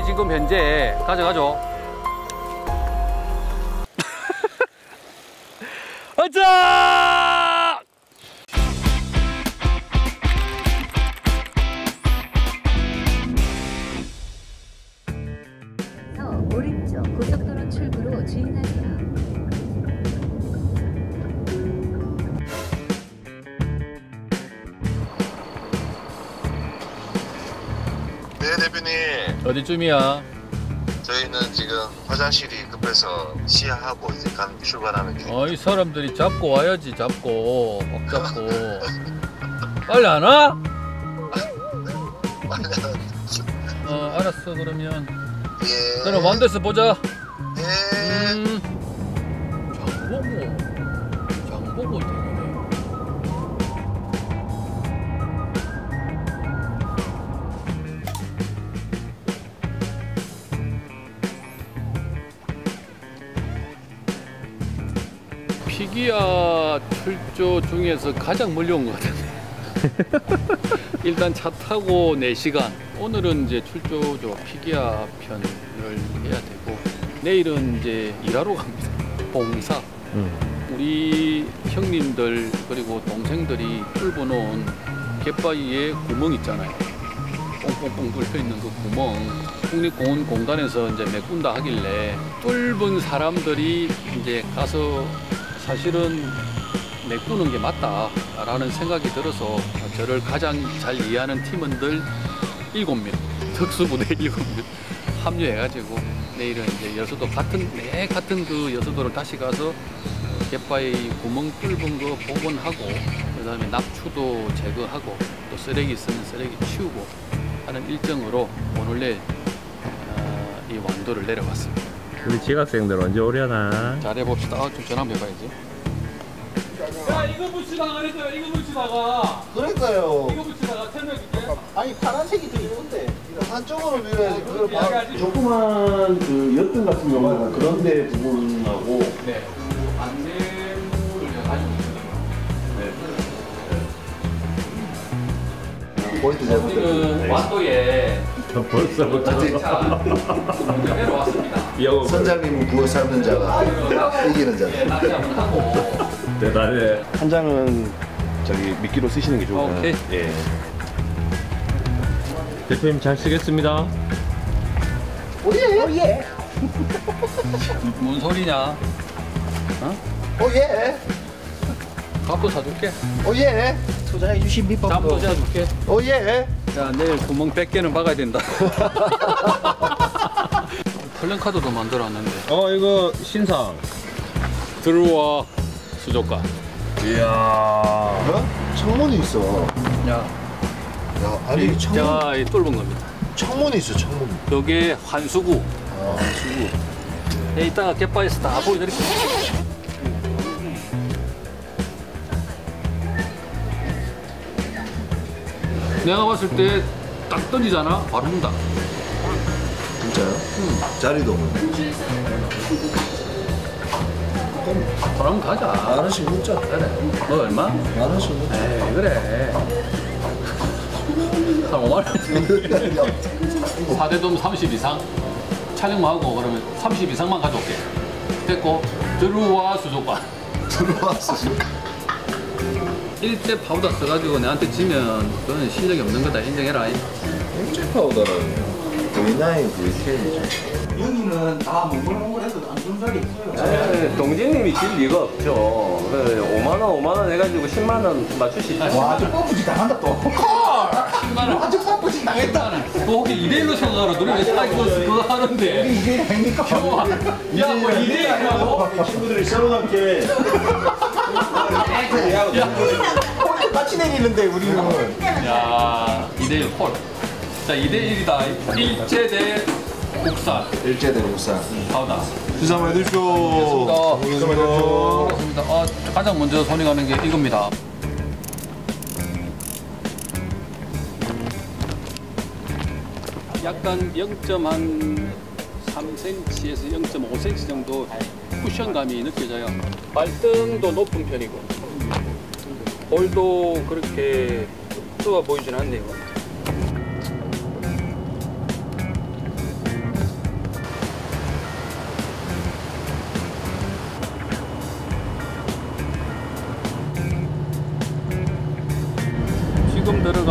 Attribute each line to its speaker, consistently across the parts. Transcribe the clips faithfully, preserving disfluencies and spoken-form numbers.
Speaker 1: 지금 현재 가져가죠. 아자!
Speaker 2: 오른쪽 고속도로 출구로 주행하세요.
Speaker 3: 네, 대표님.
Speaker 1: 어디쯤이야?
Speaker 3: 저희는 지금 화장실이 급해서 시야하고 이제 간 출발하는 길.
Speaker 1: 어, 이 사람들이 잡고 와야지. 잡고 막 잡고. 빨리 안 와? 어, 알았어. 그러면
Speaker 3: 예.
Speaker 1: 그럼 완대서 보자.
Speaker 3: 예.
Speaker 1: 음. 장보고 장보고 되네. 피기아 출조 중에서 가장 멀리 온 것 같은데. 일단 차 타고 네 시간. 오늘은 이제 출조죠. 피기아 편을 해야 되고 내일은 이제 일하러 갑니다. 봉사.
Speaker 4: 음. 우리
Speaker 1: 형님들 그리고 동생들이 뚫어놓은 갯바위에 구멍 있잖아요. 뽕뽕뽕 뚫려 있는 그 구멍. 국립공원 공단에서 이제 메꾼다 하길래 뚫은 사람들이 이제 가서 사실은 메꾸는 게 맞다라는 생각이 들어서 저를 가장 잘 이해하는 팀원들 일곱 명, 특수부대 일곱 명 합류해가지고 내일은 이제 여수도 같은 내 같은 그 여수도를 다시 가서 갯바위 구멍 뚫은 거 복원하고 그다음에 납추도 제거하고 또 쓰레기 있으면 쓰레기 치우고 하는 일정으로 오늘 내일 어, 이 완도를 내려왔습니다.
Speaker 4: 우리 지각생들 언제 오려나?
Speaker 1: 잘해봅시다. 아, 좀 전화 한번 해봐야지. 야, 이거 붙이다가 그랬어요. 이거 붙이다가.
Speaker 5: 그러니까요.
Speaker 1: 이거 붙이다가 설명해줄게.
Speaker 5: 아니 파란색이 더 이쁜데 한쪽으로 밀어야지. 그걸 봐.
Speaker 1: 이야기하지.
Speaker 5: 조그만 그 옅은 같은 경우는 그런데 부분하고.
Speaker 1: 네. 안내물을 가지고 있어요.
Speaker 5: 포인트 잡을
Speaker 1: 우리는 완도에
Speaker 4: 벌써부터
Speaker 1: 차 운전하러 왔습니다.
Speaker 5: 선장님은 구워 삶는 자가 이기는 자다.
Speaker 1: 네, 낚시 한번 하고.
Speaker 4: 대단해.
Speaker 6: 한 장은 저기 미끼로 쓰시는 게 좋을 것 같아요.
Speaker 1: 오케이.
Speaker 6: 예.
Speaker 4: 대표님 잘 쓰겠습니다.
Speaker 5: 오예 오예
Speaker 1: 뭔 소리냐? 어?
Speaker 5: 오예
Speaker 1: 밥도 사줄게.
Speaker 5: 오예 소장해 주신
Speaker 1: 잠도
Speaker 5: 비법도
Speaker 1: 재줄게.
Speaker 5: 오예.
Speaker 1: 자, 내일 구멍 백 개는 박아야 된다. 플랜카드도 만들어놨는데.
Speaker 4: 어 이거 신상.
Speaker 1: 들어와 수족관.
Speaker 4: 이야.
Speaker 5: 어? 창문이 있어.
Speaker 1: 야,
Speaker 5: 야 아니 창문
Speaker 1: 제가 이 뚫은 겁니다.
Speaker 5: 창문이 있어 창문.
Speaker 1: 여기에 환수구.
Speaker 5: 아 수구.
Speaker 1: 네, 이따가 갯바에서 다 보여드릴게요. 내가 봤을 때 딱 던지잖아. 바로 문다.
Speaker 5: 진짜요? 응. 자리도 없는데.
Speaker 1: 그럼 가자.
Speaker 5: 만 원씩 묻자.
Speaker 1: 그래. 너 얼마?
Speaker 5: 만 원씩 묻자.
Speaker 1: 에이, 그래. 한 오만 원. 사대돔 삼십 이상 촬영만 하고 그러면 삼십 이상만 가져올게. 됐고 들어와 수족관.
Speaker 5: 들어왔어 지금.
Speaker 1: 일제 파우더 써가지고 내한테 지면 너는 실력이 없는 거다. 인정해라.
Speaker 5: 일제 파우더라는 브이나인, 브이텐이죠.
Speaker 7: 여기는 다 몽글몽글해서 안 좋은 자리 있어요.
Speaker 4: 네, 동진님이 질 리가 없죠. 그래, 오만 원, 오만 원 해가지고 십만 원 맞추시죠.
Speaker 7: 와, 아주 뻔뿌지 당한다 또.
Speaker 1: 십만 원.
Speaker 7: 아주 뻔뿌지 당했다.
Speaker 1: 너 혹시 이대일로 생각하러 너네 왜 사이버스 그거 하는데?
Speaker 7: 이게 아닙니까?
Speaker 1: 야, 뭐 이대일이라고?
Speaker 7: 친구들이 서로답게. 야, 같이 내리는데 우리는.
Speaker 1: 야, 이대일 콜. 자, 이대일이다. 일제 대 국산.
Speaker 5: 일제 대국산.
Speaker 1: 파우더.
Speaker 6: 수사 많이 드십시오.
Speaker 1: 고맙습니다. 고맙습니다. 아, 가장 먼저 손이 가는 게 이겁니다. 약간 영 점 삼 센티미터에서 영 점 오 센티미터 정도 쿠션감이 느껴져요. 발등도 높은 편이고 볼도 그렇게 좁아 보이진 않네요.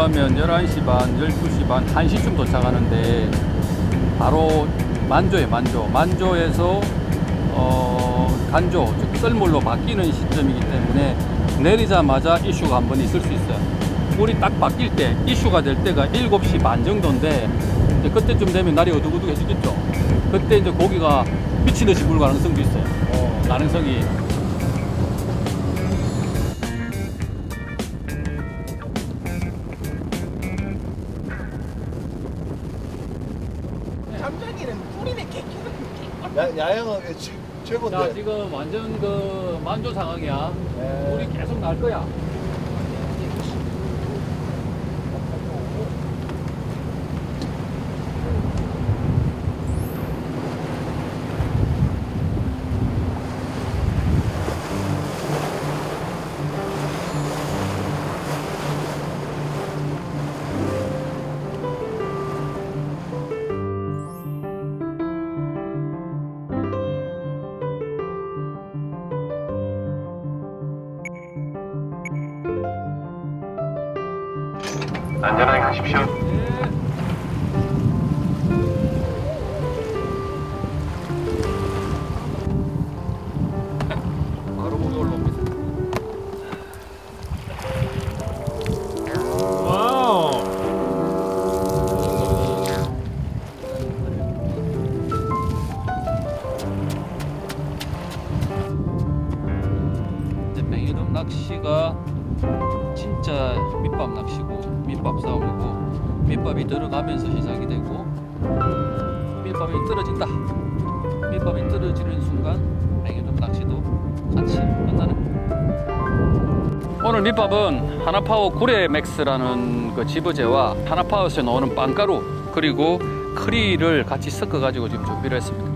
Speaker 1: 출발하면 열한 시 반, 열두 시 반, 한 시쯤 도착하는데 바로 만조에 만조. 만조에서 어, 간조, 즉 썰물로 바뀌는 시점이기 때문에 내리자마자 이슈가 한 번 있을 수 있어요. 물이 딱 바뀔 때, 이슈가 될 때가 일곱 시 반 정도인데 이제 그때쯤 되면 날이 어둑어둑해지겠죠. 그때 이제 고기가 미친 듯이 물 가능성도 있어요. 어, 가능성이.
Speaker 7: 잠자기는 뿌리네 개키는 야 야영하게
Speaker 1: 자,
Speaker 7: 최고인데.
Speaker 1: 지금 완전 그 만조 상황이야. 물이 계속 날 거야.
Speaker 3: 안전하게 가십시오.
Speaker 1: 바로 물이 올라옵니다. 와우. 이제 맹이돔 낚시가 진짜 밑밥 낚시고 밑밥 싸움이고 밑밥이 들어가면서 시작이 되고 밑밥이 떨어진다. 밑밥이 떨어지는 순간 맹이돔 낚시도 같이 끝나는. 오늘 밑밥은 하나파워 구레맥스라는 그 지버재와 하나파워에서 나오는 빵가루 그리고 크리를 같이 섞어 가지고 지금 준비를 했습니다.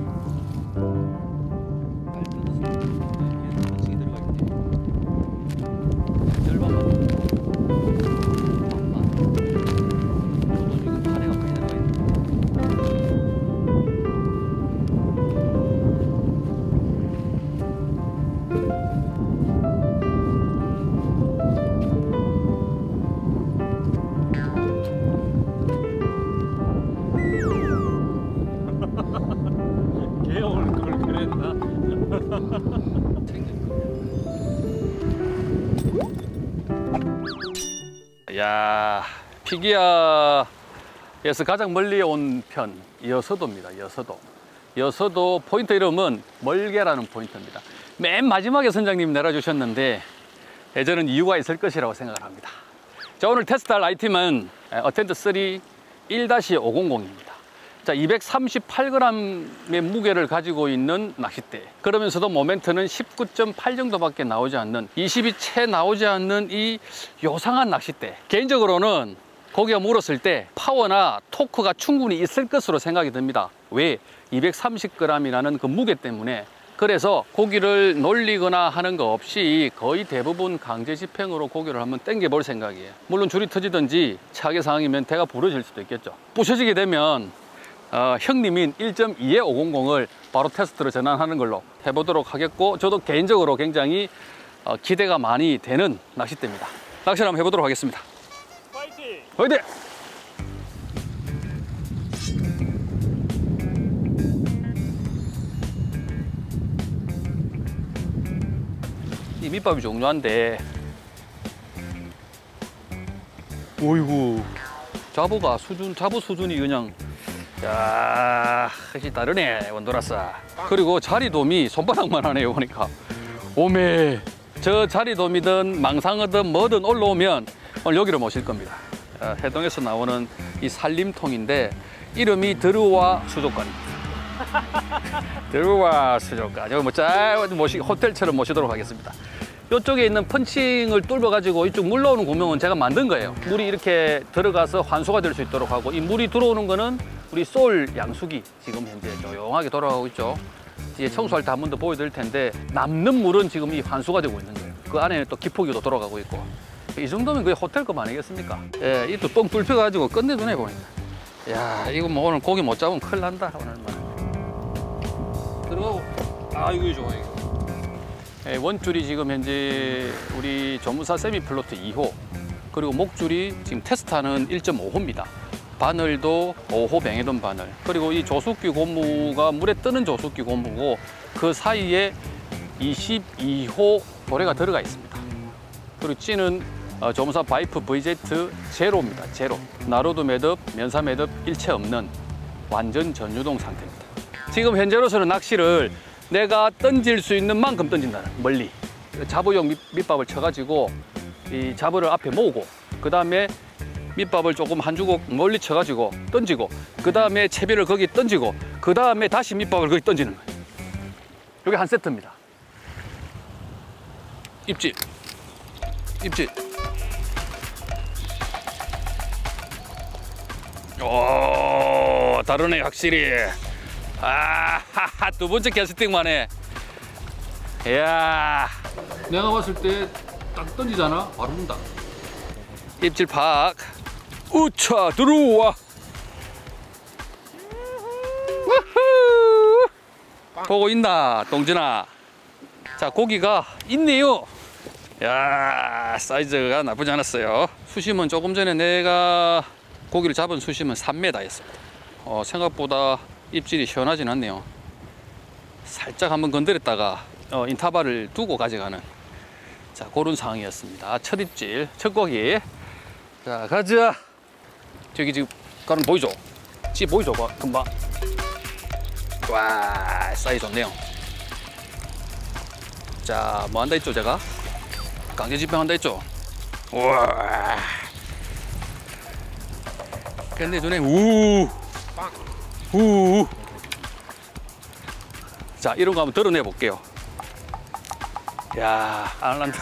Speaker 1: 야, 피기야에서 가장 멀리 온 편 여서도입니다. 여서도. 여서도 포인트 이름은 멀게라는 포인트입니다. 맨 마지막에 선장님 내려주셨는데 저는 이유가 있을 것이라고 생각을 합니다. 자, 오늘 테스트할 아이템은 어텐트 쓰리 일 오공공입니다. 자, 이백삼십팔 그램의 무게를 가지고 있는 낚싯대. 그러면서도 모멘트는 십구 점 팔 정도밖에 나오지 않는, 이십이 채 나오지 않는 이 요상한 낚싯대. 개인적으로는 고기가 물었을 때 파워나 토크가 충분히 있을 것으로 생각이 듭니다. 왜? 이백삼십 그램이라는 그 무게 때문에. 그래서 고기를 놀리거나 하는 거 없이 거의 대부분 강제 집행으로 고기를 한번 당겨 볼 생각이에요. 물론 줄이 터지든지 차계 상황이면 대가 부러질 수도 있겠죠. 부셔지게 되면 어, 형님인 일 점 이 오공공을 바로 테스트로 전환하는 걸로 해보도록 하겠고, 저도 개인적으로 굉장히 어, 기대가 많이 되는 낚싯대입니다. 낚시를 한번 해보도록 하겠습니다. 화이팅! 화이팅! 이 밑밥이 종류한데, 오이구, 자부가 수준, 자부 수준이 그냥, 야, 역시 다르네, 원도라사. 그리고 자리돔이 손바닥만 하네요, 보니까. 오메, 저 자리돔이든 망상어든 뭐든 올라오면 오늘 여기로 모실 겁니다. 어, 해동에서 나오는 이 살림통인데 이름이 드루와 수족관입니다. 드루와 수족관. 저거 뭐 짤 모시 호텔처럼 모시도록 하겠습니다. 이쪽에 있는 펀칭을 뚫어가지고 이쪽 물러오는 구멍은 제가 만든 거예요. 물이 이렇게 들어가서 환수가 될 수 있도록 하고, 이 물이 들어오는 거는 우리 소울 양수기 지금 현재 조용하게 돌아가고 있죠. 이제 청소할 때 한 번 더 보여드릴 텐데, 남는 물은 지금 이 환수가 되고 있는 거예요. 그 안에는 또 기포기도 돌아가고 있고. 이 정도면 거의 호텔급 아니겠습니까? 예, 이 또 뻥 뚫혀가지고 끝내주네 보니까. 야, 이거 뭐 오늘 고기 못 잡으면 큰일 난다 오늘만. 들어가고. 아, 이거 좋아 이거. 예, 원줄이 지금 현재 우리 조무사 세미플로트 이 호, 그리고 목줄이 지금 테스트하는 일 점 오 호입니다. 바늘도 오 호 뱅에돈 바늘. 그리고 이 조수기 고무가 물에 뜨는 조수기 고무고 그 사이에 이십이 호 도래가 들어가 있습니다. 그리고 찌는 어, 조무사 바이프 브이제트 제로입니다. 제로. 나로드 매듭, 면사 매듭 일체 없는 완전 전유동 상태입니다. 지금 현재로서는 낚시를 내가 던질 수 있는 만큼 던진다는, 멀리. 잡어용 밑, 밑밥을 쳐가지고 이 잡어를 앞에 모으고, 그 다음에 밑밥을 조금 한 주걱 멀리 쳐가지고 던지고, 그 다음에 채비를 거기 던지고, 그 다음에 다시 밑밥을 거기 던지는 거예요. 이게 한 세트입니다. 입질, 입질. 오, 다르네 확실히. 아하하, 두 번째 캐스팅만 해. 이야, 내가 봤을 때 딱 던지잖아, 바로 문다. 입질 팍. 우차, 들어와. 우후. 보고 있나, 동진아? 자, 고기가 있네요. 야, 사이즈가 나쁘지 않았어요. 수심은 조금 전에 내가 고기를 잡은 수심은 삼 미터였습니다. 어, 생각보다 입질이 시원하진 않네요. 살짝 한번 건드렸다가 어, 인터벌을 두고 가져가는, 자, 그런 상황이었습니다. 첫 입질, 첫 고기. 자, 가자. 저기 지금 가는 보이죠? 찌 보이죠? 금방. 와, 사이즈 좋네요. 자, 뭐 한다 했죠, 제가? 강제 집행한다 했죠? 우와. 근데 전에 우, 우. 자, 이런 거 한번 드러내 볼게요. 야, 안 난다.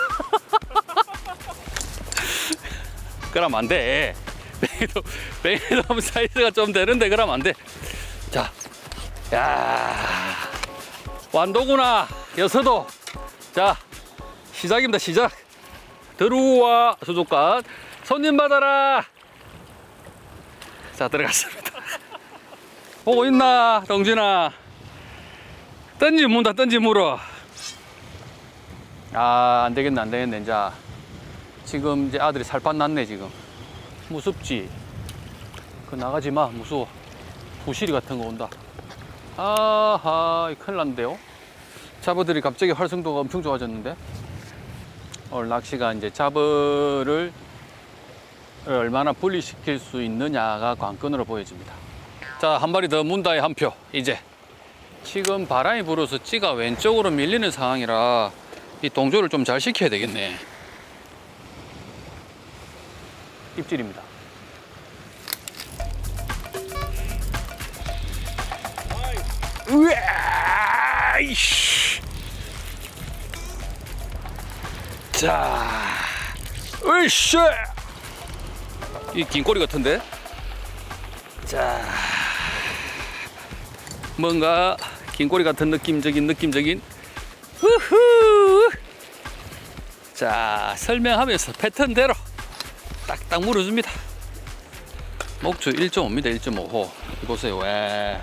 Speaker 1: 그러면 안 돼. 뱅에도, 뱅에도 하면 사이즈가 좀 되는데, 그러면 안 돼. 자, 야, 완도구나, 여서도. 자, 시작입니다, 시작. 들어와, 수족관. 손님 받아라. 자, 들어갔습니다. 보고 있나, 동진아? 던지 문다, 던지 물어. 아, 안 되겠네, 안 되겠네. 이제 지금 이제 아들이 살판 났네, 지금. 무섭지? 그 나가지 마, 무서워. 부시리 같은 거 온다. 아하, 큰일 났는데요. 잡어들이 갑자기 활성도가 엄청 좋아졌는데. 오늘 낚시가 이제 잡어를 얼마나 분리시킬 수 있느냐가 관건으로 보여집니다. 자, 한 마리 더 문다의 한 표. 이제 지금 바람이 불어서 찌가 왼쪽으로 밀리는 상황이라 이 동조를 좀 잘 시켜야 되겠네. 입질입니다. 으아! 이씨. 자, 으쌰! 이 긴 꼬리 같은데? 자, 뭔가 긴 꼬리 같은 느낌적인 느낌적인 우후. 자, 설명하면서 패턴대로 딱딱 물어줍니다. 목줄 일 점 오입니다. 일 점 오 호. 보세요. 와.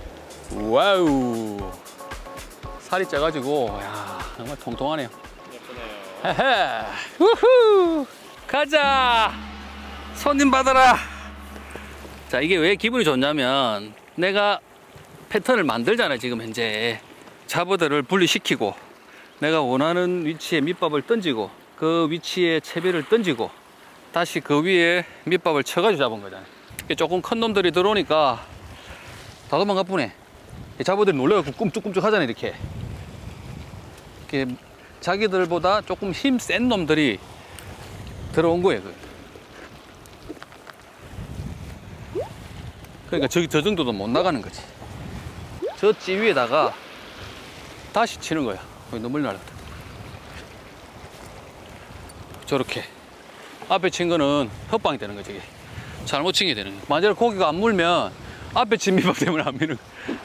Speaker 1: 와우. 살이 쪄가지고, 야, 정말 통통하네요. 헤헤. 우후. 가자. 손님 받아라. 자, 이게 왜 기분이 좋냐면 내가 패턴을 만들잖아요. 지금 현재 잡어들을 분리시키고 내가 원하는 위치에 밑밥을 던지고 그 위치에 채비를 던지고 다시 그 위에 밑밥을 쳐가지고 잡은 거잖아요. 조금 큰 놈들이 들어오니까 다 도망가쁘네. 잡어들이 놀래갖고 꿈쭉꿈쭉 하잖아요. 이렇게. 이렇게 자기들보다 조금 힘 센 놈들이 들어온 거예요. 그러니까 저기 저 정도도 못 나가는 거지. 저 찌 위에다가 다시 치는 거야. 너무 멀리 날랐다. 저렇게 앞에 친 거는 헛방이 되는 거지. 이게 잘못 친 게 되는 거야. 만약에 고기가 안 물면 앞에 친 밑밥 때문에 안 미는 거야.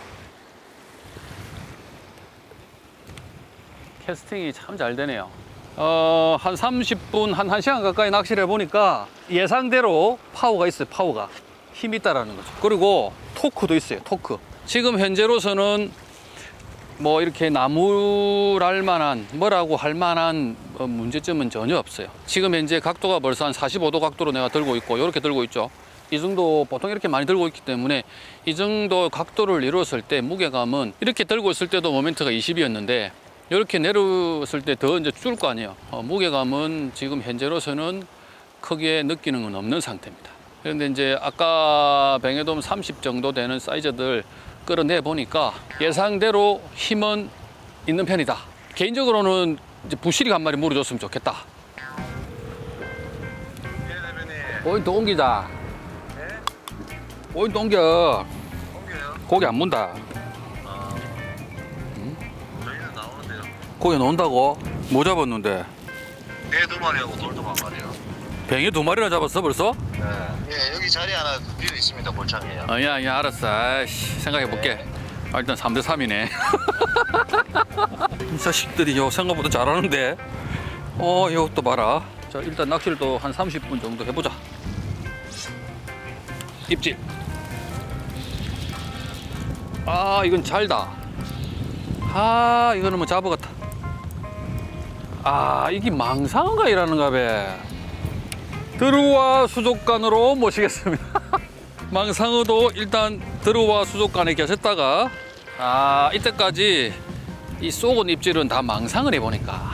Speaker 1: 캐스팅이 참 잘 되네요. 어, 한 삼십 분, 한 1시간 가까이 낚시를 해보니까 예상대로 파워가 있어요. 파워가 힘이 있다라는 거죠. 그리고 토크도 있어요. 토크. 지금 현재로서는 뭐 이렇게 나무랄 만한 뭐라고 할 만한 문제점은 전혀 없어요. 지금 현재 각도가 벌써 한 사십오 도 각도로 내가 들고 있고 이렇게 들고 있죠. 이 정도 보통 이렇게 많이 들고 있기 때문에 이 정도 각도를 이루었을 때 무게감은 이렇게 들고 있을 때도 모멘트가 이십이었는데 이렇게 내렸을 때 더 이제 줄 거 아니에요. 어, 무게감은 지금 현재로서는 크게 느끼는 건 없는 상태입니다. 그런데 이제 아까 뱅에돔 삼십 정도 되는 사이즈들 끌어내 보니까 예상대로 힘은 있는 편이다. 개인적으로는 이제 부시리 한 마리 물어줬으면 좋겠다.
Speaker 3: 예, 대표님.
Speaker 1: 포인트 옮기자.
Speaker 3: 네?
Speaker 1: 포인트 옮겨.
Speaker 3: 옮겨요?
Speaker 1: 고기 안 문다.
Speaker 3: 아. 저희는 나오는데요.
Speaker 1: 고기 나온다고? 뭐 잡았는데?
Speaker 3: 네 두 마리하고 돌도 한 마리요.
Speaker 1: 뱅이 두 마리나 잡았어 벌써?
Speaker 3: 네. 예, 여기 자리 하나 비어 있습니다. 골창이에요.
Speaker 1: 아니야 아니야 알았어. 아이씨, 생각해볼게. 아, 일단 삼 대 삼이네. 이 자식들이 요 생각보다 잘하는데. 어 이것도 봐라. 자 일단 낚시를 또 한 삼십 분 정도 해보자. 입질. 아 이건 잘다. 아 이거는 뭐 잡아갔다. 아 이게 망상어가 일하는가 봐. 들어와 수족관으로 모시겠습니다. 망상어도 일단 들어와 수족관에 계셨다가 아 이때까지 이 쏘곤 입질은 다 망상을 해보니까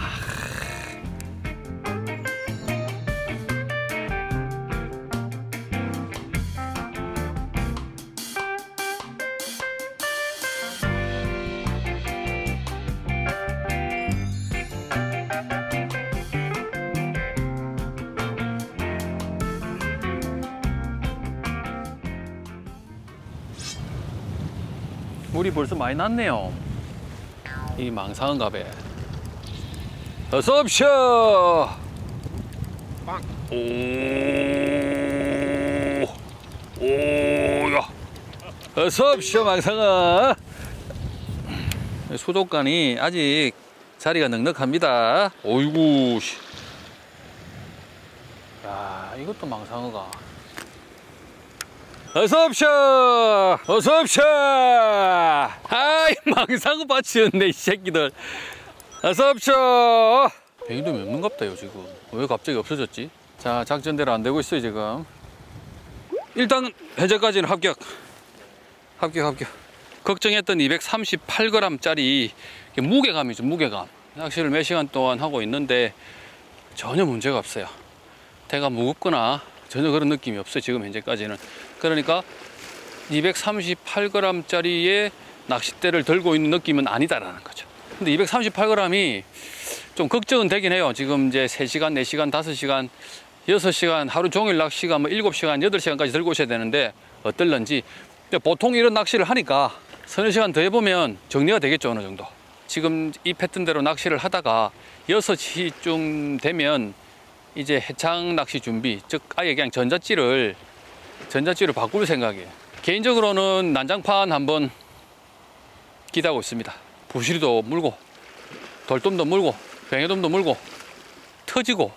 Speaker 1: 물이 벌써 많이 났네요. 이 망상어가 배. 어서 오십시오. 오, 오야. 어서 오십시오 망상어. 수족관이 아직 자리가 넉넉합니다. 어이구. 야 이것도 망상어가. 어서 오십시오. 어서 오십시오. 아이 망상어 받치였네 이 새끼들. 어서 오십시오. 뱅이돔이 없는갑다요 지금. 왜 갑자기 없어졌지? 자 작전대로 안 되고 있어요 지금. 일단 현재까지는 합격. 합격 합격. 걱정했던 이백삼십팔 그램 짜리 무게감이죠 무게감. 낚시를 몇 시간 동안 하고 있는데 전혀 문제가 없어요. 대가 무겁거나 전혀 그런 느낌이 없어요 지금 현재까지는. 그러니까 이백삼십팔 그램 짜리의 낚싯대를 들고 있는 느낌은 아니다라는 거죠. 근데 이백삼십팔 그램이 좀 걱정은 되긴 해요. 지금 이제 세 시간, 네 시간, 다섯 시간, 여섯 시간 하루 종일 낚시가 뭐 일곱 시간, 여덟 시간까지 들고 오셔야 되는데 어떨런지. 보통 이런 낚시를 하니까 서너 시간 더 해보면 정리가 되겠죠 어느 정도. 지금 이 패턴대로 낚시를 하다가 여섯 시쯤 되면 이제 해창 낚시 준비, 즉 아예 그냥 전자찌를 전자찌를 바꿀 생각이에요. 개인적으로는 난장판 한번 기대하고 있습니다. 부시리도 물고 돌돔도 물고 뱅에돔도 물고 터지고.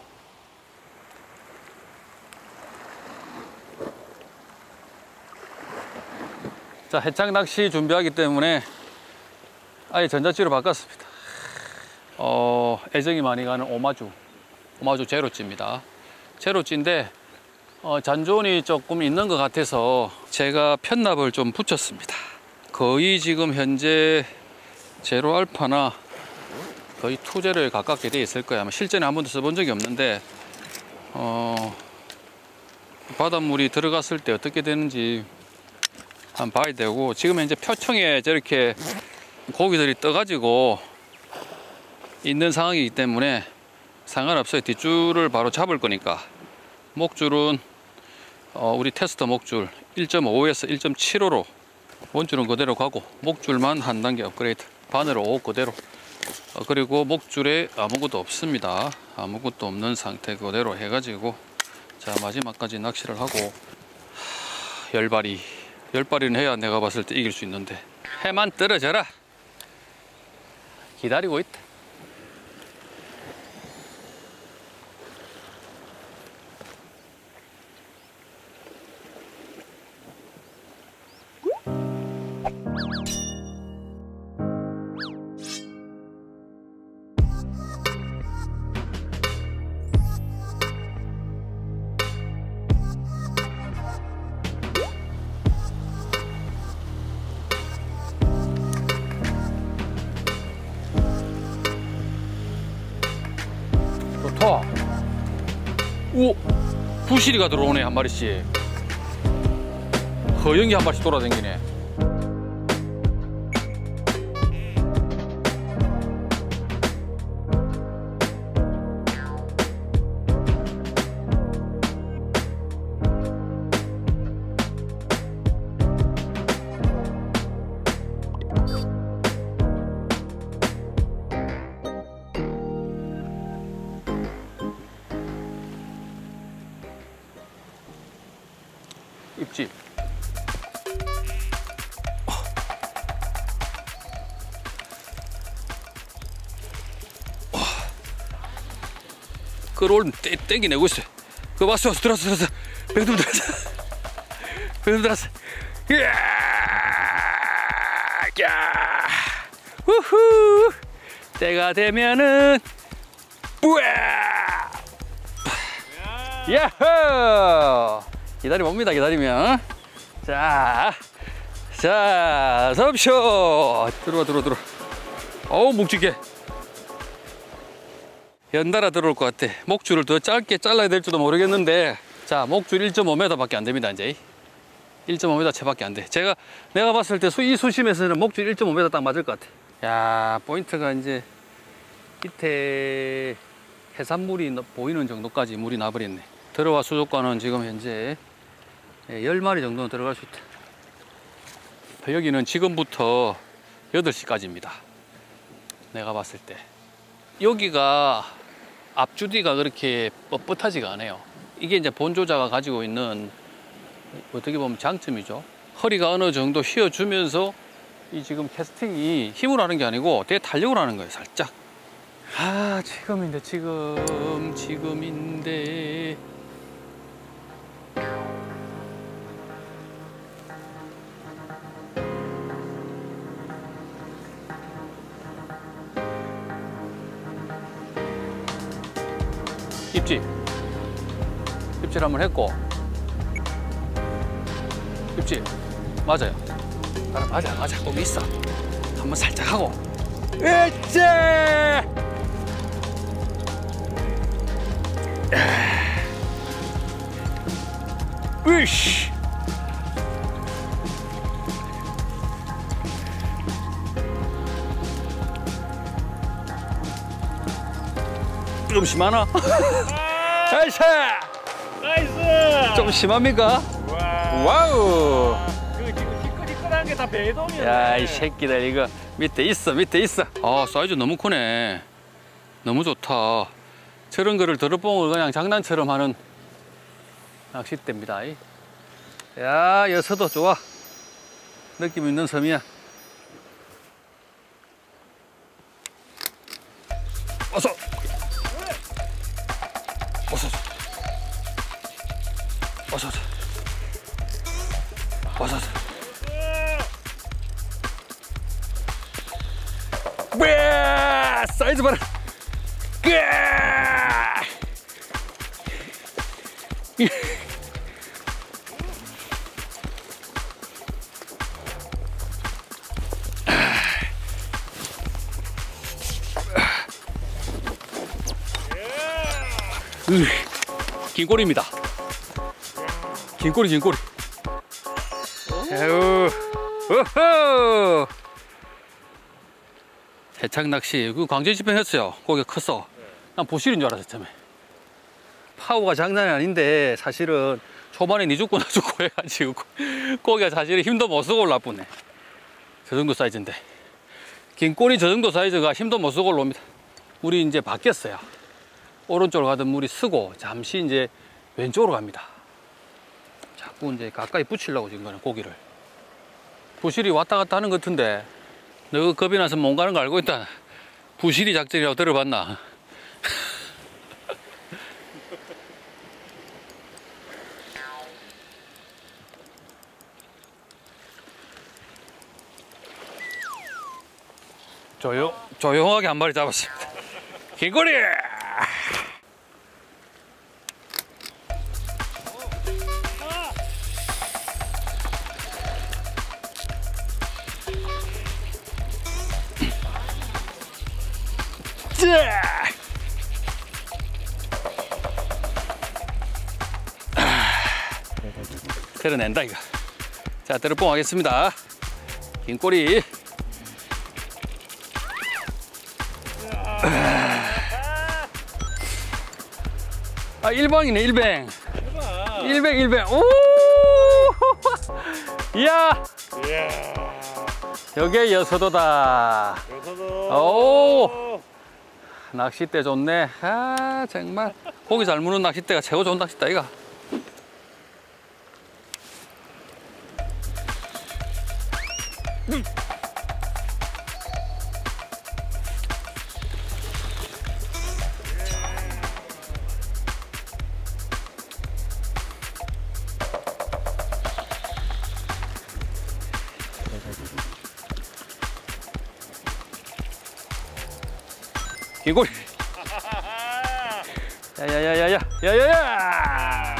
Speaker 1: 자 해창 낚시 준비하기 때문에 아예 전자찌로 바꿨습니다. 어, 애정이 많이 가는 오마주 오마주 제로찌입니다. 제로찌인데 어, 잔존이 조금 있는 것 같아서 제가 편납을 좀 붙였습니다. 거의 지금 현재 제로 알파나 거의 투제로에 가깝게 돼 있을 거야. 아마 실전에 한 번도 써본 적이 없는데 어, 바닷물이 들어갔을 때 어떻게 되는지 한번 봐야 되고, 지금 현재 표청에 저렇게 고기들이 떠가지고 있는 상황이기 때문에 상관없어요. 뒷줄을 바로 잡을 거니까. 목줄은 어, 우리 테스터 목줄 일 점 오에서 일 점 칠오로 원줄은 그대로 가고 목줄만 한 단계 업그레이드. 바늘 오 그대로. 어, 그리고 목줄에 아무것도 없습니다. 아무것도 없는 상태 그대로 해가지고 자 마지막까지 낚시를 하고 하, 열발이 열발이는 해야 내가 봤을 때 이길 수 있는데 해만 떨어져라. 기다리고 있다. 오, 부시리가 들어오네 한 마리씩. 허영이 한 마리씩 돌아다니네. 입질. 끌어올면 땡기내고 있어요. 그거 봤어? 들었어, 들었어. 뱅tum 들었어. 뱅tum 들었어. 이야! 야! 우후! 때가 되면은, 뿌야! 야호! 기다리면 옵니다, 기다리면. 자, 자, 섭쇼! 들어와, 들어와, 들어와. 어우, 묵직해. 연달아 들어올 것 같아. 목줄을 더 짧게 잘라야 될지도 모르겠는데, 자, 목줄 일 점 오 미터밖에 안 됩니다, 이제. 일 점 오 미터 채밖에 안 돼. 제가, 내가 봤을 때 이 수심에서는 목줄 일 점 오 미터 딱 맞을 것 같아. 야, 포인트가 이제 밑에 해산물이 보이는 정도까지 물이 나버렸네. 들어와 수족관은 지금 현재 열 마리 정도는 들어갈 수 있다. 여기는 지금부터 여덟 시까지입니다. 내가 봤을 때. 여기가 앞주디가 그렇게 뻣뻣하지가 않아요. 이게 이제 본조자가 가지고 있는 어떻게 보면 장점이죠. 허리가 어느 정도 휘어주면서 이 지금 캐스팅이 힘으로 하는 게 아니고 되게 탄력으로 하는 거예요, 살짝. 아, 지금인데, 지금, 지금인데. 입질. 입질 한번 했고. 입질. 맞아요. 아, 맞아, 맞아. 거기 있어. 한번 살짝 하고. 으쌰! 으이씨! 좀 심하나? 나이스!
Speaker 7: 나이스!
Speaker 1: 좀 심합니까? 와우!
Speaker 7: 그 지금 희끗희끗한 게 다 배동이야.
Speaker 1: 야, 이 새끼들 이거 밑에 있어, 밑에 있어. 아, 사이즈 너무 크네. 너무 좋다. 저런 거를 드롭봉을 그냥 장난처럼 하는 낚싯대입니다. 야, 여서도 좋아. 느낌 있는 섬이야. 어서! 어서! 어서! 어서! 어서! 왜 사이즈 봐라. 긴 꼬리입니다. 긴 꼬리, 긴 꼬리. 에휴, 우후. 해창 낚시, 그 광주 집행했어요. 고기가 컸어. 난 보실인 줄 알았어, 처음에. 파워가 장난이 아닌데, 사실은 초반에 니 죽고 나 죽고 해가지고, 고기가 사실은 힘도 못 쓰고 올라쁘네. 저 정도 사이즈인데. 긴 꼬리 저 정도 사이즈가 힘도 못 쓰고 올라옵니다. 물이 이제 바뀌었어요. 오른쪽으로 가던 물이 쓰고, 잠시 이제 왼쪽으로 갑니다. 자꾸 이제 가까이 붙이려고 지금 거는 고기를. 부실이 왔다 갔다 하는 것 같은데, 너 겁이 나서 못 가는 거 알고 있다. 부실이 작전이라고 들어봤나? 조용, 조용하게 한 마리 잡았습니다. 긴꼬리! 들어낸다 이거. 자, 드롭봉 하겠습니다. 긴 꼬리. 아, 일방이네, 일뱅. 일뱅, 일뱅. 오! 이야! 저게 여서도다. 여서도. 오! 낚싯대 좋네. 아, 정말. 고기 잘 무는 낚싯대가 최고 좋은 낚싯대, 이거. 음. 개구리. 야야야야야 야야야.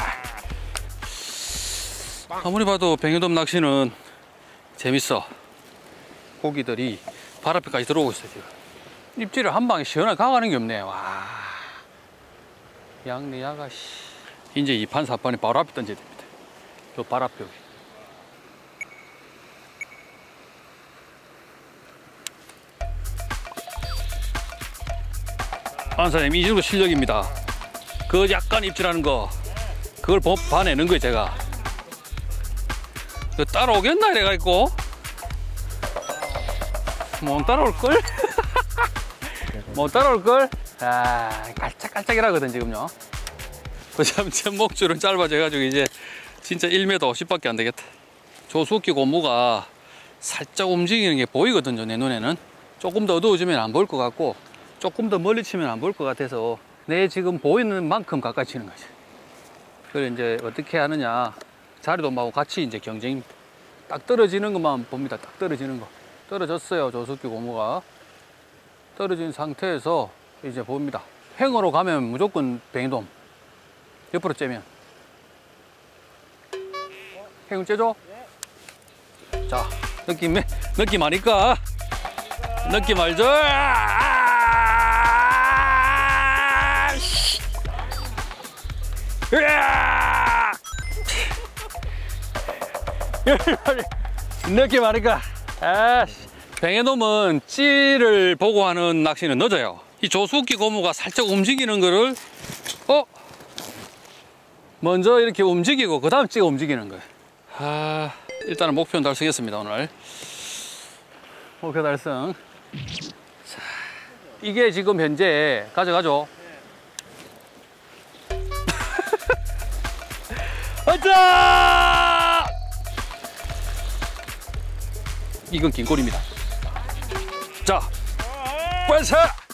Speaker 1: 아무리 봐도 뱅에돔 낚시는 재밌어. 고기들이 발 앞에까지 들어오고 있어 지금. 입질을 한 방에 시원하게 가가는 게 없네. 와. 양내 야가 씨. 이제 이 판 사 판이 바로 앞에 던져야 됩니다. 저 발 앞에 여기. 안사님 이 정도 실력입니다. 그 약간 입질하는 거 그걸 봐내는 거예요 제가. 그 따라오겠나 이래가지고 못 따라올걸? 못 따라올걸? 아 깔짝깔짝이라거든 지금요. 그 참 목줄은 짧아져가지고 이제 진짜 일 미터 오십밖에 안 되겠다. 조수기 고무가 살짝 움직이는 게 보이거든요 내 눈에는. 조금 더 어두워지면 안 보일 것 같고 조금 더 멀리 치면 안 보일 것 같아서 내 지금 보이는 만큼 가까이 치는 거지. 그래서 이제 어떻게 하느냐, 자리돔하고 같이 이제 경쟁. 딱 떨어지는 것만 봅니다. 딱 떨어지는 거. 떨어졌어요 조수기 고무가. 떨어진 상태에서 이제 봅니다. 횡으로 가면 무조건 뱅에돔. 옆으로 째면 횡을 째줘. 자, 느낌 느낌 아니까 느낌 알죠? 으아! 느낌 아니까. 아씨, 뱅에돔은 찌를 보고 하는 낚시는 늦어요. 이 조수기 고무가 살짝 움직이는 거를 어 먼저 이렇게 움직이고 그 다음 찌가 움직이는 거예요. 아, 일단은 목표는 달성했습니다 오늘. 목표 달성. 자, 이게 지금 현재 가져가죠. 아자! 이건 긴 꼬리입니다. 자, 완사!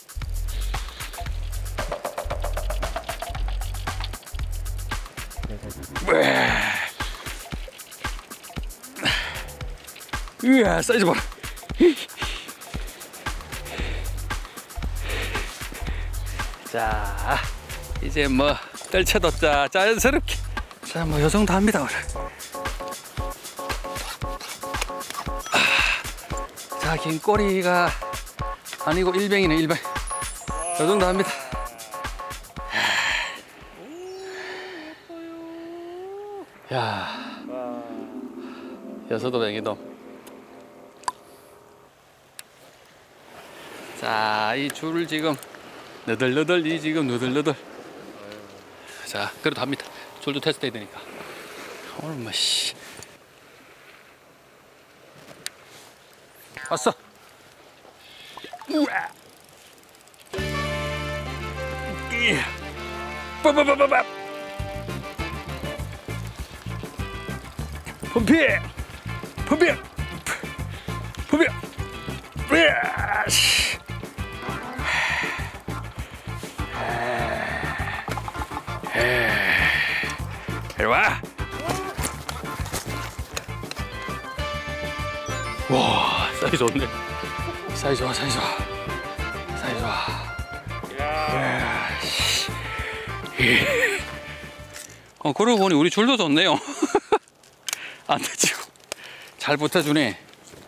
Speaker 1: 으아, 사이즈 봐라. 자, 이제 뭐 떨쳐도 자, 자연스럽게. 자, 뭐 요 정도 합니다 오늘. 아, 자, 긴 꼬리가 아니고 일뱅이네 일뱅. 요 정도 합니다. 야, 여서도 뱅에돔. 자, 이 줄을 지금 너덜너덜 이 지금 너덜너덜. 자, 그래도 합니다. 줄도 테스트 해야 되니까. 오늘 뭐 씨. 왔어. 우와. 이. 빠바바바바. 펌피. 펌피. 펌피. 으아. 씨. 이리 와. 와, 사이즈 좋네. 사이즈 좋아, 사이즈 좋아. 사이즈 좋아. 이야. 어, 그러고 보니 우리 줄도 좋네요. 안 다치고. 잘 붙어주네.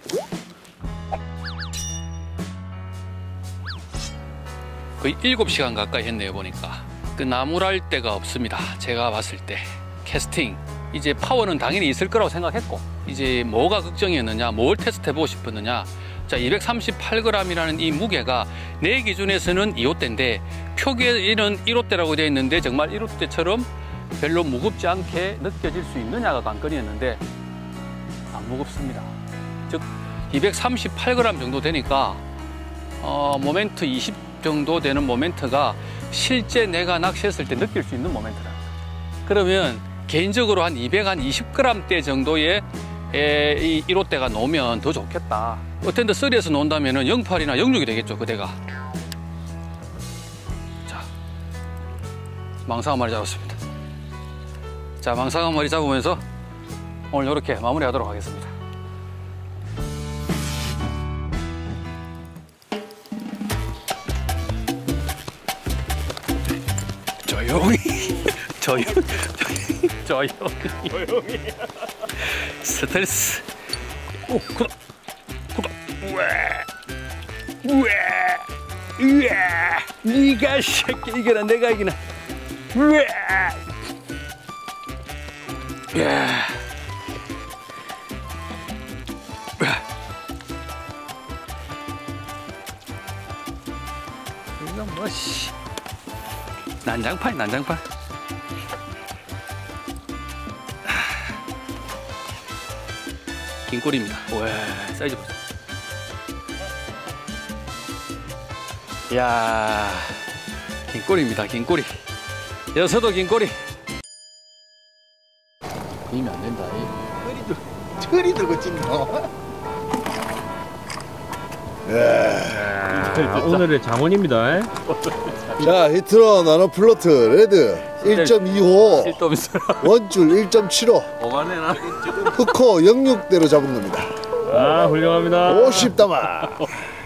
Speaker 1: 거의 일곱 시간 가까이 했네요, 보니까. 그 나무랄 데가 없습니다. 제가 봤을 때. 캐스팅 이제 파워는 당연히 있을 거라고 생각했고, 이제 뭐가 걱정이었느냐, 뭘 테스트해보고 싶었느냐. 자, 이백삼십팔 그램이라는 이 무게가 내 기준에서는 이 호대인데 표기에는 일 호대라고 되어 있는데 정말 일 호대처럼 별로 무겁지 않게 느껴질 수 있느냐가 관건이었는데 안 무겁습니다. 즉 이백삼십팔 그램 정도 되니까 어, 모멘트 이십 정도 되는 모멘트가 실제 내가 낚시했을 때 느낄 수 있는 모멘트다. 그러면 개인적으로 한 이백이십 그램대 정도의 에, 이 일 호대가 놓으면 더 좋겠다. 어텐드 삼에서 놓는다면 영팔이나 영육이 되겠죠, 그대가. 자, 망상 한 마리 잡았습니다. 자, 망상 한 마리 잡으면서 오늘 이렇게 마무리하도록 하겠습니다. 조용히, 조용히, 조용히, 조용히. 스트레스. 오, 구독, 구독. 우와, 우와, 우와. 네가 새끼 이겨라, 내가 이기나. 우와. 야. 이거 뭐 씨. 난장판, 난장판. 긴 꼬리입니다. 와, 사이즈 보세요. 이야, 긴 꼬리입니다. 긴 꼬리. 여서도 긴 꼬리. 이면 안 된다.
Speaker 5: 철이 들고 찍노.
Speaker 4: 아, 오늘의 장원입니다.
Speaker 8: 자, 히트로 나노 플로트 레드 일 점 이호 원줄 일 점 칠오
Speaker 4: 오만해나.
Speaker 8: 흑호 영육대로 잡은 겁니다.
Speaker 4: 아, 훌륭합니다.
Speaker 8: 오십 담아.